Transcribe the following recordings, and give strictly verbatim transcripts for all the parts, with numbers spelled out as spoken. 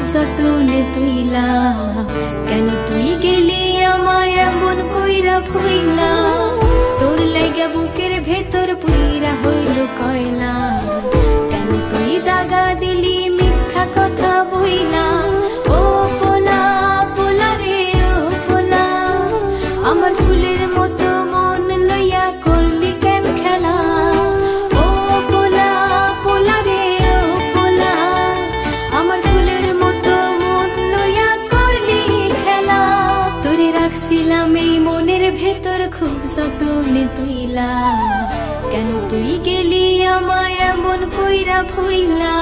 যতনে তুইলা, কেন তুই গেলি আমায় এমন কইরা ভুইলা। তোর লাইগা বুকের ভেতর পুইরা হইল কয়লা, কেন তুই দাগা দিলি মিথ্যা কথা বইলা। ও পোলা পোলা রে ও পোলা, আমার ফুলের মতো মন লইয়া করলি কেন খেলা। ও পোলা পোলা রে ও পোলা, আমার ফুলের মতো মন লইয়া করলি খেলা। তোরে রাখছিলাম এই মনের ভেতর খুব যতনে তুইলা, কেন তুই গেলি আমায় এমন কইরা ভুইলা।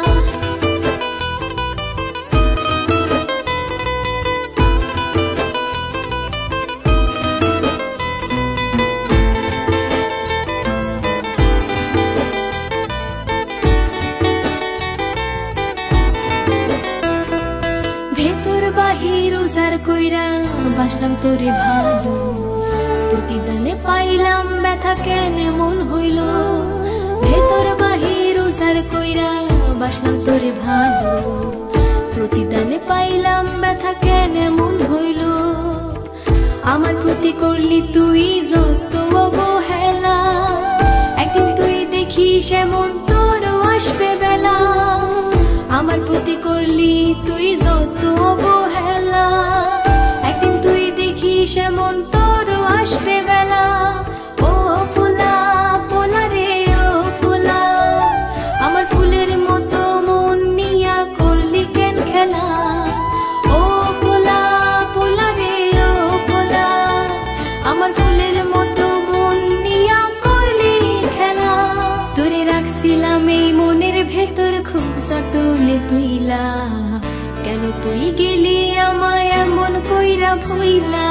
ভেতর বাহির উজার কইরা বাসলাম তোরে ভালো, প্রতিদানে পাইলাম ব্যথা কেন মন হইল। ভেতর বাহির উজার কইরা বাসলাম তোরে ভালো, প্রতিদানে পাইলাম ব্যথা কেন মন হইল। আমার প্রতি করলি তুই যত অবহেলা, একদিন তুই দেখিস এমন তোরও আসবে বেলা। আমার প্রতি করলি তুই যত অবহেলা, একদিন তুই দেখিস এমন তোরও আসবে বেলা। ও পোলা পোলা রে ও পোলা, আমার ফুলের মতো মন নিয়া করলি কেন খেলা। ও পোলা পোলা রে ও পোলা, আমার ফুলের মতো মন নিয়া করলি খেলা। তোরে রাখছিলাম এই মনের ভেতর খুব যতনে তুইলা, কেন তুই গেলি আমায় এমন কইরা ভুইলা।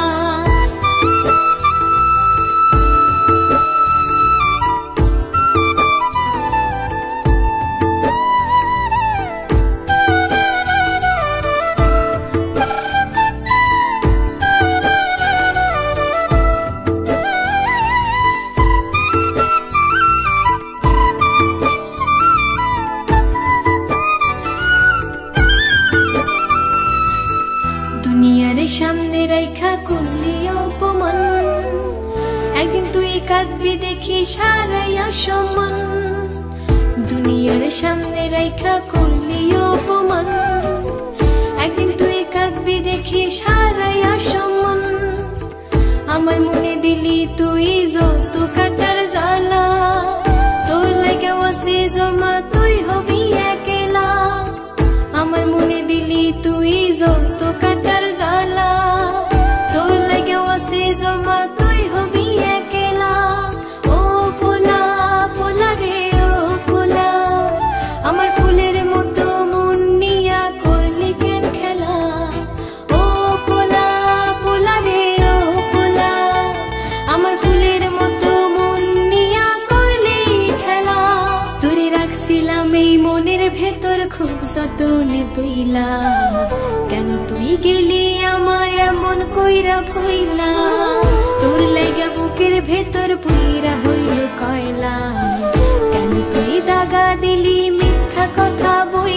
দুনিয়ার সামনে রাইখা করলি অপমান, একদিন তুই কাঁদবি দেখি সারাইয়া সমান। দুনিয়ার সামনে রাইখা করলি অপমান, একদিন তুই কাঁদবি দেখি সারাইয়া সমান। আমার মনে দিলি তুই যত কাটার জ্বালা, তোর লাগা আছে জমা তুই হবি একলা। আমার মনে দিলি তুই যত কাটার জ্বালা, তোর লাগা আছে জমা তুই হবি একলা। ও পোলা পোলা রে ও পোলা, আমার ফুলের মতো মন নিয়া করলি কেন খেলা। ও পোলা পোলা রে ও পোলা, আমার ফুলের মতো মন নিয়া করলি খেলা। তোরে রাখছিলাম এই মনের ভেতর খুব যতনে তুইলা, কেন তুই গেলি আমায় এমন কইরা ভুইলা। তোর লাইগা বুকের ভেতর পুইরা হইল কয়লা, কেন তুই দাগা দিলি মিথ্যা কথা বই